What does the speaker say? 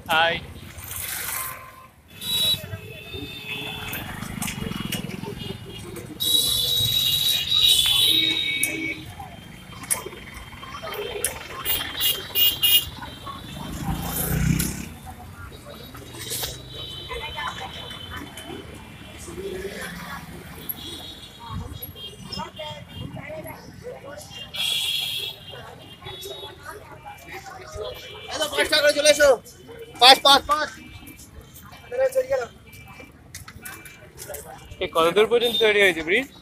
High. একদম 5 টাকা করে চলে এসো। 5 5 5 কত দূর পর্যন্ত তৈরি হয়েছে ব্রিজ?